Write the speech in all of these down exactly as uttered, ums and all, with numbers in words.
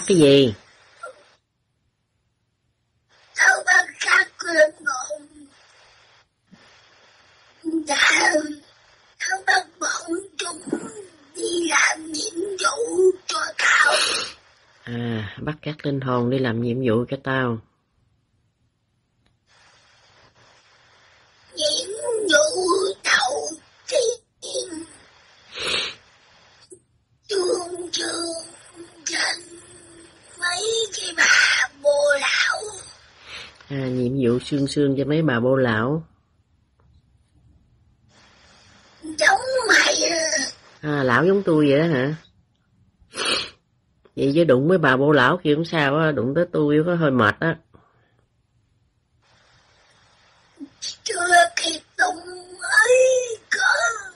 cái gì? Tao bắt các linh hồn. Đã, tao bắt bọn chúng đi làm nhiệm vụ cho tao. À, bắt các linh hồn đi làm nhiệm vụ cho tao. Nhiệm vụ đầu tiên. Chuông chuông trên mấy cái bà bồ lão. À, nhiệm vụ xương xương cho mấy bà bô lão. Giống mày. À, lão giống tôi vậy đó hả? Vậy chứ đụng với bà bô lão kia cũng sao á, đụng tới tôi có hơi mệt á. Chưa kịp tung ấy có.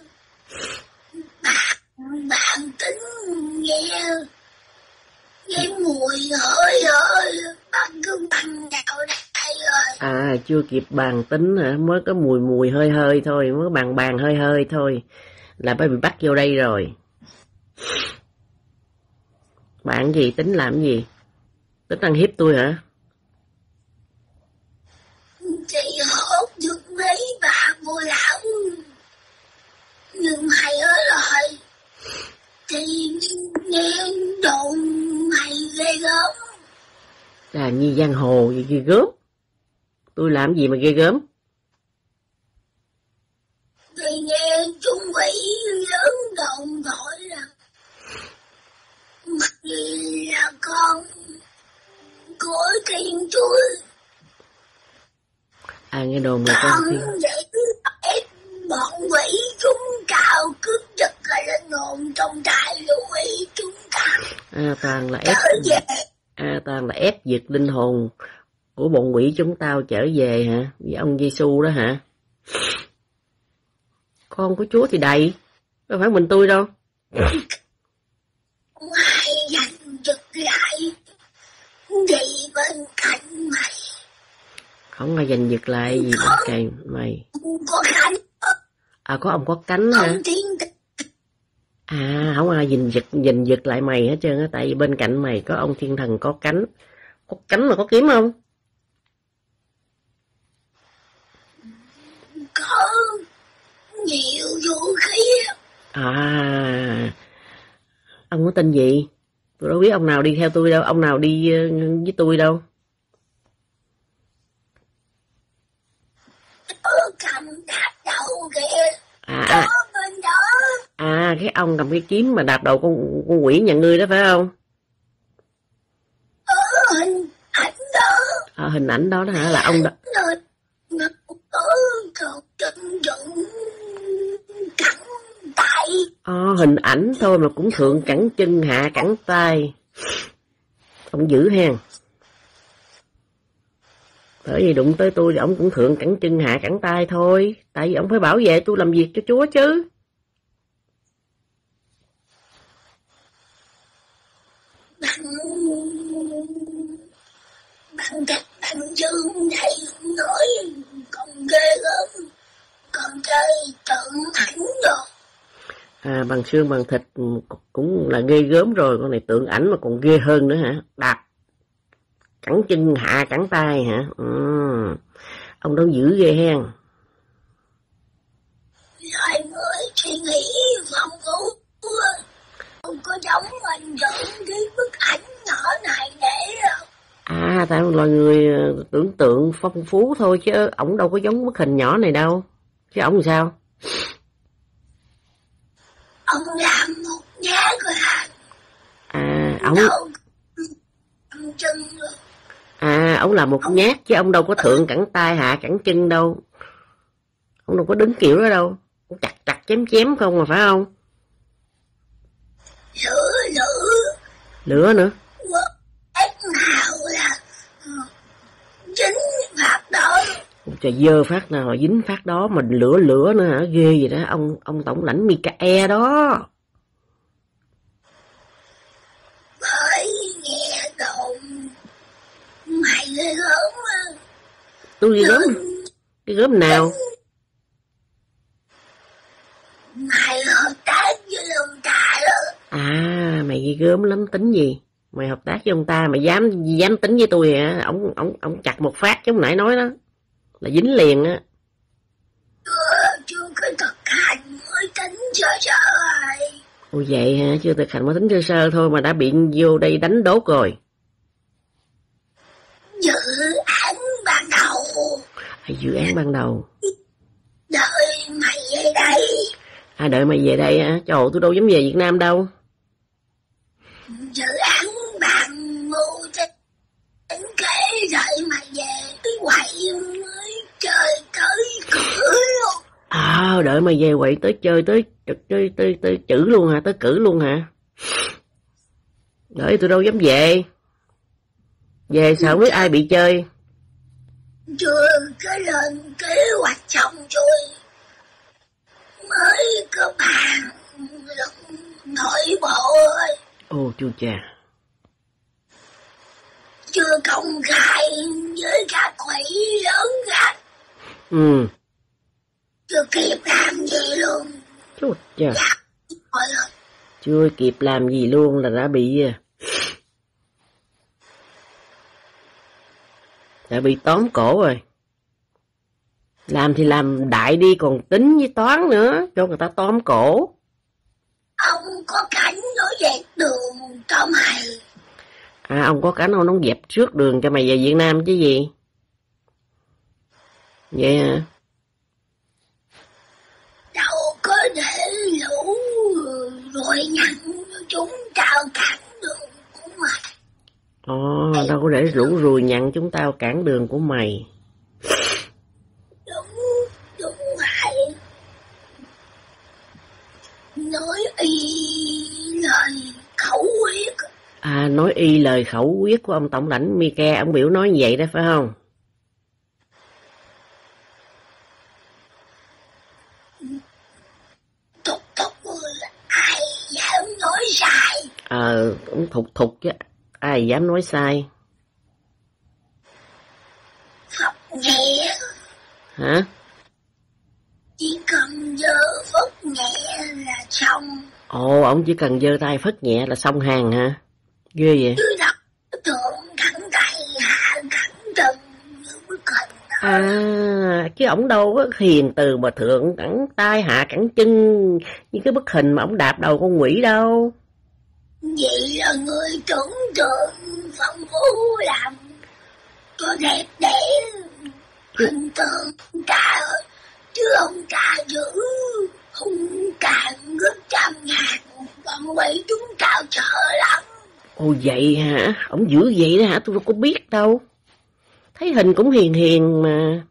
Bạn, bạn tính nghe. Nghe mùi hơi hơi. Bạn cứ bằng vào đây rồi. À, chưa kịp bàn tính hả? Mới có mùi mùi hơi hơi thôi, mới bàn bàn hơi hơi thôi. Là phải bị bắt vô đây rồi. Bạn gì tính làm gì? Tính ăn hiếp tôi hả? Chị hốt được mấy bà bồ lão. Nhưng mày ở lại. Thì nghe đồn mày ghê gớm. Là như giang hồ gì ghê gớm. Tôi làm gì mà ghê gớm? Thì nghe chúng quỷ lớn đồn thổi rằng mày là con của Thiên Chúa. À, nghe đồn là con Con Thiên. để ép bọn quỷ chúng cao cướp giật cả linh hồn trong trại lũ quỷ chúng ta. À, toàn là ép. Trở về. À, toàn là ép giật linh hồn của bọn quỷ chúng tao trở về hả? Với ông Giêsu đó hả? Con của Chúa thì đầy, đâu phải mình tôi đâu. Mày giành giật lại đi bên cạnh mày. Không ai giành giật lại gì bên cạnh mày. Có cánh. À, có ông có cánh hả? Không thiên tình. À, không ai giành giật giành giật lại mày hết trơn á, tại vì bên cạnh mày có ông thiên thần có cánh. Có cánh mà có kiếm không? Có nhiều vũ khí. À, ông có tên gì? Tôi đâu biết ông nào đi theo tôi đâu, ông nào đi với tôi đâu. Ở cầm đạp đầu kìa. À, à, Bên đó. à, cái ông cầm cái kiếm mà đạp đầu con, con quỷ nhà ngươi đó phải không? Ở hình ảnh đó. À, hình ảnh đó đó hả? Là ông đó. Nơi ngực ở cầu chân dựng cẳng tay. À, hình ảnh thôi mà cũng thượng cẳng chân hạ cẳng tay. Ông dữ hen. Bởi vì đụng tới tôi thì ông cũng thượng cẳng chân hạ cẳng tay thôi. Tại vì ông phải bảo vệ tôi làm việc cho Chúa chứ. Bằng bằng cách bằng dương này nói còn ghê gớm. Còn chơi tượng ảnh rồi. À, bằng xương bằng thịt cũng là ghê gớm rồi. Con này tượng ảnh mà còn ghê hơn nữa hả? Đạp cẳng chân hạ cẳng tay hả? Ừ. Ông đâu dữ ghê hen. Loài người suy nghĩ phong phú. Không có giống mình dựng cái bức ảnh nhỏ này để đâu. À, tại loài người tưởng tượng phong phú thôi chứ ổng đâu có giống bức hình nhỏ này đâu. Chứ ổng làm sao? Ông làm một nhá cửa hàng. À, ổng chân rồi. À, ổng làm một ông... nhát chứ ông đâu có thượng cẳng tay hạ cẳng chân đâu. Ông đâu có đứng kiểu đó đâu. Ông chặt chặt chém chém không mà phải không? Lửa lửa. Lửa nữa. Ép nào là dính phát đó. Trời, dơ phát nào dính phát đó mà lửa lửa nữa hả? Ghê gì đó. Ông ông tổng lãnh Mikae đó. Bởi nghe đồn mày ghê gớm á. Tôi ghê gớm. Ghê gớm nào? Mày hợp tác với lông trà đó. À, mày ghê gớm lắm, tính gì? Mày hợp tác với ông ta, mày dám dám tính với tôi hả? Ông ông ông chặt một phát giống nãy nói đó, là dính liền á. Chưa, chưa có thực hành mới tính sơ sơ rồi. Ồ vậy hả? Chưa thực hành mới tính sơ sơ thôi mà đã bị vô đây đánh đốt rồi. Dự án ban đầu. À, dự án ban đầu. Đợi mày về đây. À đợi mày về đây hả? Trời ơi, tôi đâu dám về Việt Nam đâu. Dự án bạn mưu tính kế đợi mày về cái quậy mới chơi tới cửa luôn. À đợi mày về quậy tới chơi tới tới tới, tới, tới chữ luôn hả? Tới cử luôn hả? Đợi tôi đâu dám về. Về sao không biết ai bị chơi. Chưa có lên kế hoạch xong rồi mới có bàn luận nội bộ thôi. Ô chu chà. Chưa công khai với các quỹ lớn ra. Ừ. Chưa kịp làm gì luôn. Chu chà. Dạ, rồi. Chưa kịp làm gì luôn là đã bị đã bị tóm cổ rồi. Làm thì làm đại đi, còn tính với toán nữa, cho người ta tóm cổ. Ông có cảnh nói dẹp đường cho mày. À ông có cảnh ông nó dẹp trước đường cho mày về Việt Nam chứ gì. Vậy hả? Đâu có để lũ rồi nhận chúng tao cản đường của mày. Ồ, đâu có để rủ rùi nhặn chúng tao cản đường của mày. Đúng, đúng vậy. Nói y lời khẩu quyết. À, nói y lời khẩu quyết của ông Tổng lãnh Mike, ông biểu nói như vậy đó phải không? Thục thục ai dám nói sai. Ờ, cũng thục thục chứ, ai dám nói sai. Phật nhẹ. Hả? Chỉ cần giơ phất nhẹ là xong. Ồ, ông chỉ cần giơ tay phất nhẹ là xong hàng hả? Ghê vậy. Chứ đọc thượng thẳng tay hạ thẳng chân như bức hình đó. À, chứ ổng đâu có hiền từ mà thượng cẳng tay hạ cẳng chân như cái bức hình mà ổng đạp đầu con quỷ đâu. Vậy là người tưởng tượng phong phú làm cho đẹp đẽ hình tượng ta ơi. Chứ ông ta giữ hung tàn gấp trăm ngàn bọn quỷ chúng tao sợ lắm. Ồ vậy hả? Ổng dữ vậy đó hả? Tôi đâu có biết đâu. Thấy hình cũng hiền hiền mà.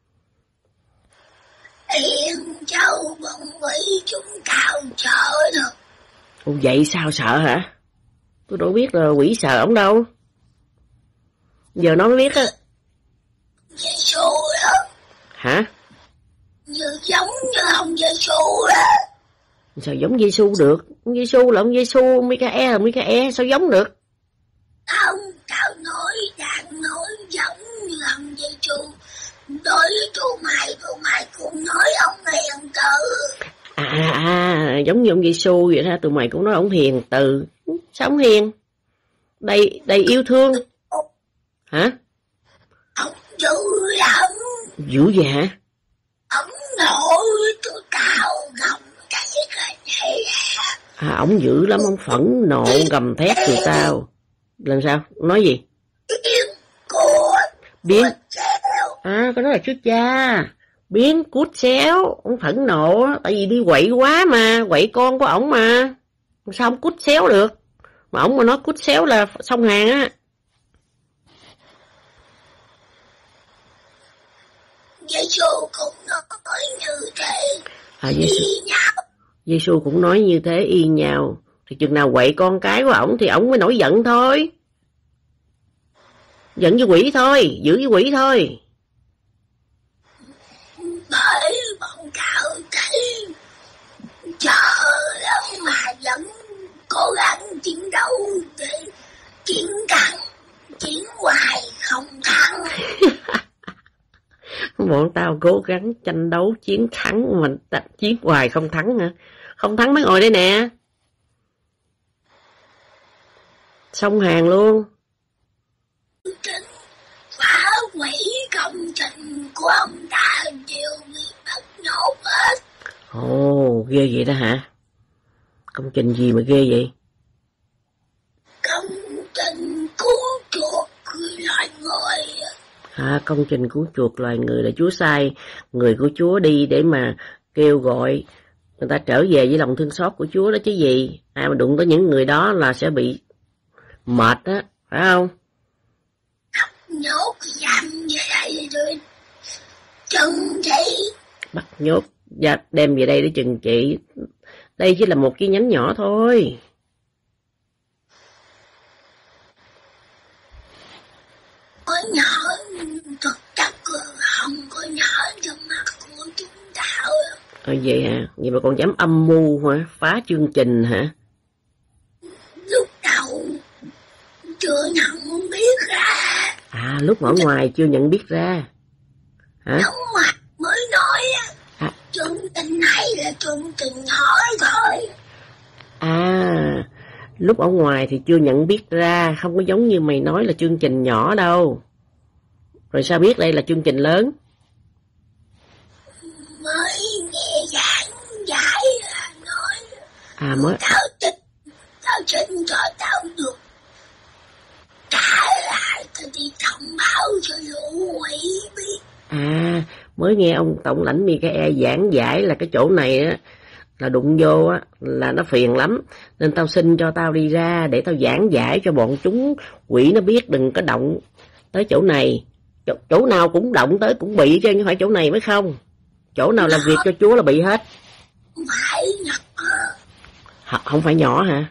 Hiền châu bọn quỷ chúng tao sợ được. Ồ vậy sao sợ hả? Tôi đâu biết là quỷ sợ ổng đâu. Giờ nó mới biết á. Giê-xu đó. Hả? Như giống như ông Giê-xu đó. Sao giống Giê-xu được? Ông Giê-xu là ông Giê-xu, Mica-e là Mica-e, sao giống được? Không, tao nói, đang nói giống như ông Giê-xu. Đối với tụi mày, tụi mày cũng nói ông hiền từ. À, à, à, giống như ông Giê-xu vậy đó, tụi mày cũng nói ông hiền từ. Sao ông hiền? Đầy, đầy yêu thương. Hả? Ông dữ lắm. Dữ vậy hả? Ông nổi tụi tao gồng cái cái này. À, ổng dữ lắm, ông phẫn nộ gầm thét tụi tao. Lần sao? Nói gì? Biến cút. Biến. À, cái đó là chú cha. Biến cút xéo. Ông phẫn nộ, tại vì đi quậy quá mà, quậy con của ổng mà. Sao ông cút xéo được? Mà ổng mà nói cút xéo là xong hàng á. Giê-xu cũng nói như thế. À, Giê-xu. Giê-xu cũng nói như thế y nhau. Thì chừng nào quậy con cái của ổng thì ổng mới nổi giận thôi. Giận với quỷ thôi, giữ với quỷ thôi. Bởi bọn tao thấy chờ lắm mà vẫn cố gắng chiến đấu để chiến thắng, chiến hoài không thắng. Bọn tao cố gắng tranh đấu chiến thắng mà chiến hoài không thắng hả? Không thắng mới ngồi đây nè. Xong hàng luôn. Trình phá hủy công trình của ông ta đều bị bắt nộp hết. Ồ, ghê vậy đó hả? Công trình gì mà ghê vậy? Công trình cứu chuộc loài người. À, công trình cứu chuộc loài người là Chúa sai người của Chúa đi để mà kêu gọi người ta trở về với lòng thương xót của Chúa đó chứ gì. Ai mà đụng tới những người đó là sẽ bị mệt á, phải không? Nhốt giam về đây rồi chừng trị. Bắt nhốt đem về đây để chừng trị. Đây chỉ là một cái nhánh nhỏ thôi. Có nhỏ thực chất không có nhỏ trong mắt của chúng ta. À, vậy hả? Vậy mà còn dám âm mưu hả? Phá chương trình hả? Lúc đầu chưa nhận biết ra. À, lúc ở ngoài chưa nhận biết ra. Hả? Đóng mặt mới nói à. Chương trình này là chương trình nhỏ thôi. À, lúc ở ngoài thì chưa nhận biết ra, không có giống như mày nói là chương trình nhỏ đâu. Rồi sao biết đây là chương trình lớn? Mới nghe giảng giải là nói. À mới. Tao tin, tao tin cho tao được. Trả lại tao đi thông báo cho lũ quỷ biết. À, mới nghe ông tổng lãnh Michael giảng giải là cái chỗ này á là đụng vô á là nó phiền lắm, nên tao xin cho tao đi ra để tao giảng giải cho bọn chúng quỷ nó biết đừng có động tới chỗ này. Chỗ, chỗ nào cũng động tới cũng bị chứ, không phải chỗ này mới không. Chỗ nào làm việc cho Chúa là bị hết. Phải nhỏ. H- không phải nhỏ hả?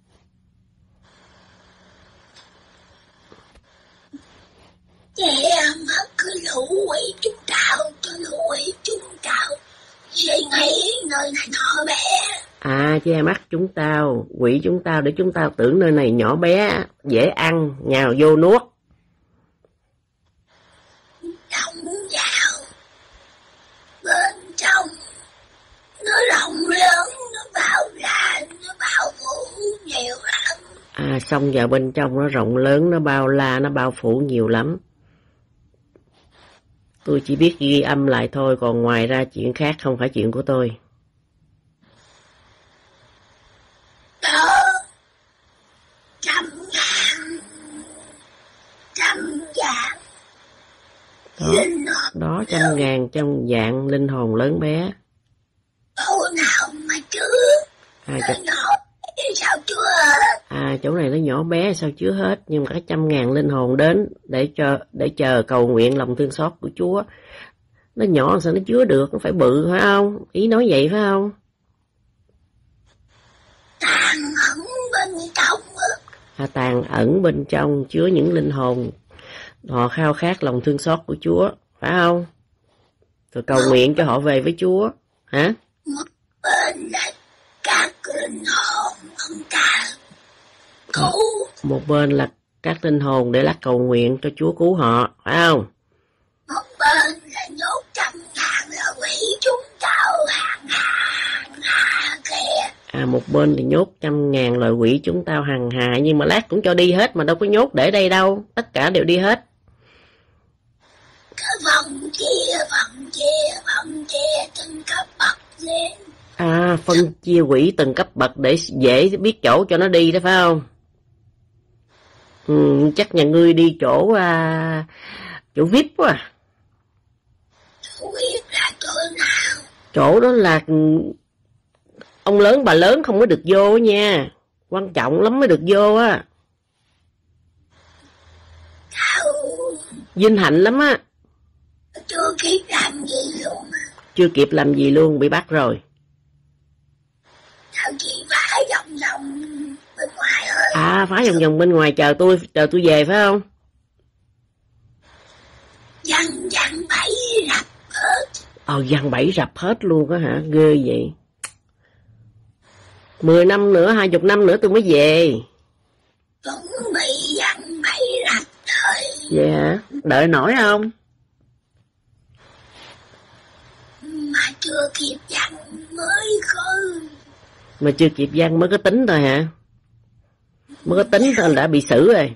Che mắt cái lũ quỷ chúng tao, cho lũ quỷ chúng tao suy nghĩ nơi này nhỏ bé. À, che mắt chúng tao, quỷ chúng tao để chúng tao tưởng nơi này nhỏ bé, dễ ăn, nhào vô nuốt. Động vào bên trong nó rộng lớn, nó bao la, nó bao phủ nhiều lắm. À, xong vào bên trong nó rộng lớn, nó bao la, nó bao phủ nhiều lắm. Tôi chỉ biết ghi âm lại thôi, còn ngoài ra chuyện khác không phải chuyện của tôi. Đó, trăm ngàn, trăm vạn. Đó, đó trăm ngàn, trăm vạn linh hồn lớn bé. Chỗ nào mà chưa, À, nó nhỏ sao chưa hết. À, chỗ này nó nhỏ bé sao chứa hết, nhưng mà cái trăm ngàn linh hồn đến để cho để chờ cầu nguyện lòng thương xót của Chúa. Nó nhỏ sao nó chứa được, nó phải bự phải không? Ý nói vậy phải không? Tàn ẩn bên trong. À, tàn ẩn bên trong chứa những linh hồn họ khao khát lòng thương xót của Chúa, phải không? Rồi cầu nguyện cho họ về với Chúa, hả? Một bên là các linh hồn ông ta cứu. Một bên là các linh hồn để lát cầu nguyện cho Chúa cứu họ, phải không? Một bên là nhốt trăm ngàn là quỷ chúng tao hàng hà hà kìa. À, một bên thì nhốt trăm ngàn loài quỷ chúng tao hằng hà, nhưng mà lát cũng cho đi hết mà đâu có nhốt để đây đâu, tất cả đều đi hết. Cái vòng chia, vòng chia, vòng chia từng cấp bậc lên. À, phân chia quỷ từng cấp bậc để dễ biết chỗ cho nó đi đó phải không? Ừ, chắc nhà ngươi đi chỗ à, chỗ vi ai pi quá à. Chỗ vi ai pi là chỗ nào? Chỗ đó là ông lớn bà lớn không có được vô nha, quan trọng lắm mới được vô á. Tao vinh hạnh lắm á. chưa kịp làm gì luôn. Chưa kịp làm gì luôn, bị bắt rồi. Tao chỉ phải vòng vòng bên ngoài thôi. À, phá vòng vòng bên ngoài chờ tôi, chờ tôi về phải không? Dằn dằn bẫy rập hết. Ờ, dằn bẫy rập hết luôn á hả? Ghê vậy. Mười năm nữa, hai chục năm nữa tôi mới về. Cũng bị dằn bẫy rập thôi. Vậy hả? Đợi nổi không? Mà chưa kịp dằn mới có. Mà chưa kịp dằn mới có tính thôi hả? Mới có tính thôi đã bị xử rồi.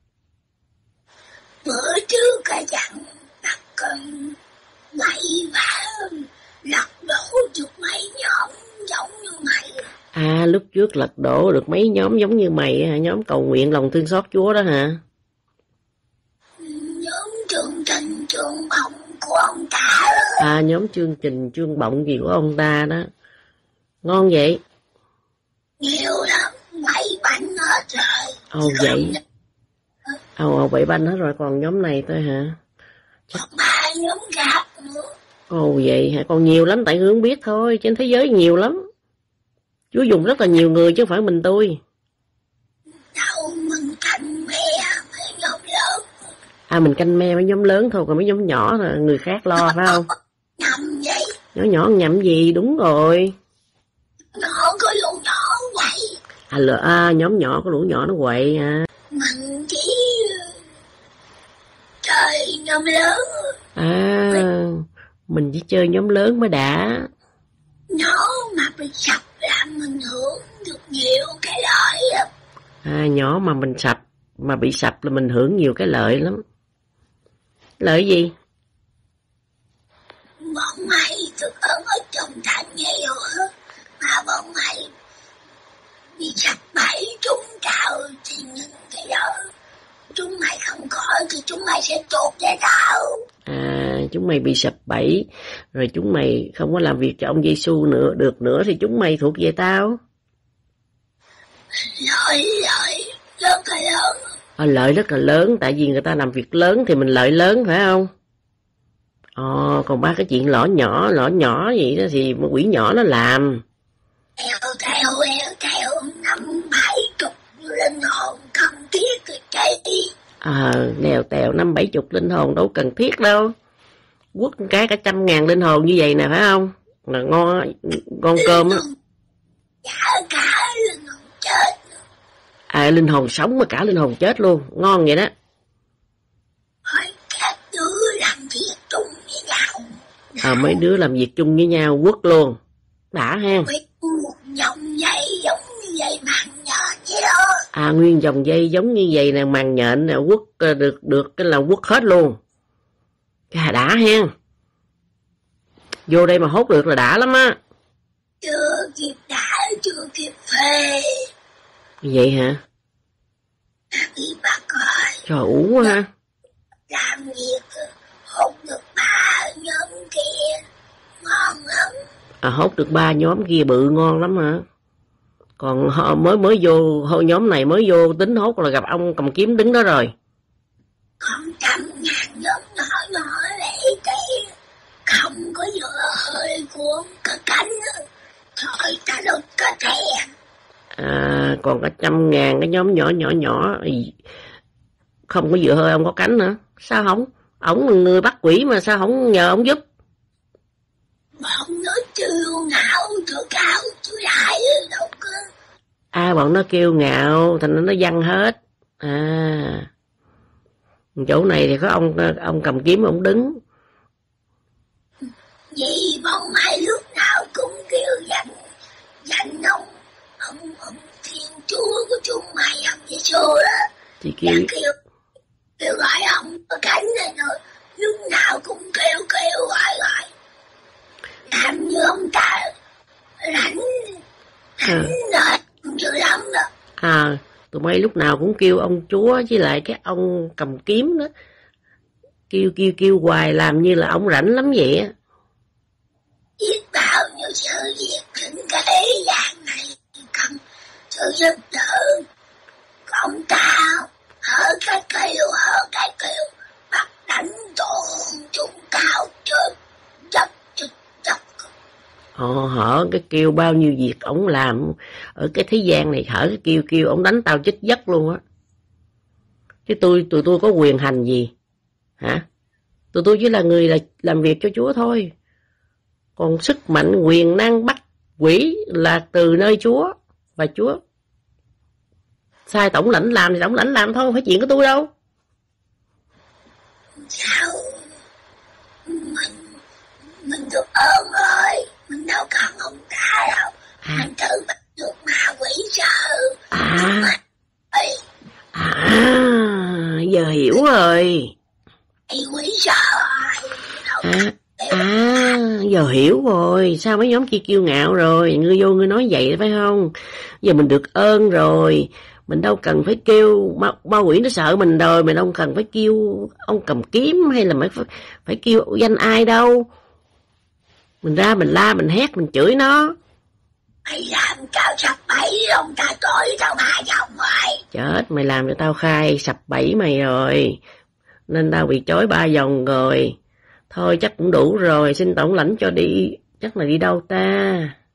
Bữa trước cả dặn đặt con bậy bạ lật đổ được mấy nhóm giống như mày. À, lúc trước lật đổ được mấy nhóm giống như mày hả? Nhóm cầu nguyện lòng thương xót Chúa đó hả? Nhóm chương trình chương bọng của ông ta đó. À, nhóm chương trình chương bọng gì của ông ta đó. Ngon vậy? Nhiều lắm, bảy bánh hết rồi. Ồ vậy. Ồ, ồ bảy bánh hết rồi, còn nhóm này thôi hả? Còn ba nhóm khác nữa. Ồ vậy hả? Còn nhiều lắm, tại Hương biết thôi, trên thế giới nhiều lắm. Chúa dùng rất là nhiều người chứ không phải mình tôi. Đâu mình canh me mấy nhóm lớn. À, mình canh me mấy nhóm lớn thôi, còn mấy nhóm nhỏ là người khác lo phải không? Nhầm vậy. Nhỏ nhỏ nhầm gì? Đúng rồi. Nó có lũ nhỏ vậy. À, lỡ, à nhóm nhỏ có lũ nhỏ nó quậy à. Mình chỉ chơi nhóm lớn. À, mình chỉ chơi nhóm lớn mới đã. Nó mà bị sập làm mình hưởng được nhiều cái lợi lắm. À, nhỏ mà mình sập, mà bị sập là mình hưởng nhiều cái lợi lắm. Lợi gì? Bọn mày được ơn ở trong thành nghèo hơn. Mà bọn mày bị sập bẫy trúng trào thì những cái đó chúng mày không có thì chúng mày sẽ trột về tao. À, chúng mày bị sập bẫy rồi chúng mày không có làm việc cho ông Giêsu nữa được nữa thì chúng mày thuộc về tao. Lợi lợi rất là lớn. À, lợi rất là lớn, tại vì người ta làm việc lớn thì mình lợi lớn phải không? Ồ, còn ba cái chuyện lỏ nhỏ lỏ nhỏ vậy đó thì quỷ nhỏ nó làm. Theo theo theo theo năm bảy chục linh hồn cần thiết rồi chạy. À, đèo tèo năm bảy chục linh hồn đâu cần thiết đâu. Quất cái cả trăm ngàn linh hồn như vậy nè phải không? Là ngon ngon cơm á. Dạ cả linh hồn chết. À, linh hồn sống mà cả linh hồn chết luôn, ngon vậy đó. Hỏi các đứa làm việc chung với nhau. À, mấy đứa làm việc chung với nhau quất luôn. Đã ha. Một dòng dây giống như dây màng nhện vậy đó. À, nguyên dòng dây giống như vậy nè, màng nhện nè, quất được được cái là quất hết luôn. À, đã ha. Vô đây mà hốt được là đã lắm á. Chưa kịp đã, chưa kịp phê. Vậy hả? Bị bắt rồi. Trời ủ quá ha. Làm việc hốt được ba nhóm kia. Ngon lắm. À, hốt được ba nhóm kia bự ngon lắm hả? Còn họ mới mới vô nhóm này mới vô tính hốt là gặp ông cầm kiếm đứng đó rồi. Còn trăm ngàn nhóm nhỏ nhỏ lẻ tẻ. Không có vừa hơi của cả cánh. Thôi ta đốt cả thèm. À, còn cả trăm ngàn cái nhóm nhỏ nhỏ nhỏ không có vừa hơi ông có cánh nữa. Sao không? Ổng là người bắt quỷ mà sao không nhờ ông giúp? Bọn nó kiêu ngạo tự cao tự đại đâu cơ. À, bọn nó kiêu ngạo thành nó văng hết. À, chỗ này thì có ông ông cầm kiếm ông đứng. Vì bọn mày lúc nào cũng kêu danh danh ông ông ông Thiên Chúa của chúng mày ông Giêsu đó. Thì kêu kêu kêu gọi ông ở cánh này rồi lúc nào cũng kêu kêu gọi gọi. Làm như ông ta rảnh rảnh rồi dữ lắm đó. À, tụi bay lúc nào cũng kêu ông Chúa với lại cái ông cầm kiếm đó. Kêu kêu kêu hoài làm như là ông rảnh lắm vậy á. Biết bao nhiêu sự việc trên cái thế gian này cần sự giúp đỡ. Ông ta ở cái kêu ở cái kêu bắt đánh tổn chúng cao chết dập chết dập. Họ hở cái kêu bao nhiêu việc ổng làm ở cái thế gian này, hở cái kêu kêu ổng đánh tao chết giấc luôn á. Chứ tôi tụi tôi có quyền hành gì hả? Tụi tôi chỉ là người là làm việc cho Chúa thôi. Còn sức mạnh quyền năng bắt quỷ là từ nơi Chúa. Và Chúa sai tổng lãnh làm thì tổng lãnh làm thôi, không phải chuyện của tôi đâu. Sao mình mình được ơn rồi, mình đâu cần ông ta đâu. À. Mình tự bắt được ma quỷ sợ. À, ở rồi. Mày quỷ sợ rồi. À, à, giờ hiểu rồi. Sao mấy nhóm kia kiêu ngạo rồi. Ngươi vô ngươi nói vậy phải không? Giờ mình được ơn rồi. Mình đâu cần phải kêu, ma, ma quỷ nó sợ mình rồi. Mình đâu cần phải kêu ông cầm kiếm hay là phải, phải kêu danh ai đâu. Mình ra mình la, mình hét, mình chửi nó. Mày làm tao sập bẫy ông ta tối tao hai vòng rồi. Chết, mày làm cho tao khai sập bẫy mày rồi. Nên tao bị chối ba vòng rồi. Thôi chắc cũng đủ rồi, xin tổng lãnh cho đi. Chắc là đi đâu ta?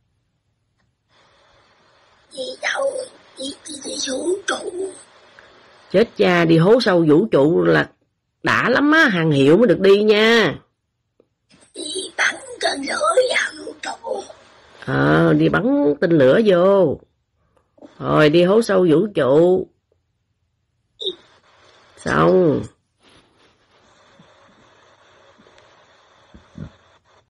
Đi đâu? Đi, đi, đi vũ trụ. Chết cha, đi hố sâu vũ trụ là đã lắm á, hàng hiệu mới được đi nha. Đi bắn tên lửa vào vũ trụ. Ờ, đi bắn tên lửa vô. Rồi đi hố sâu vũ trụ. Xong.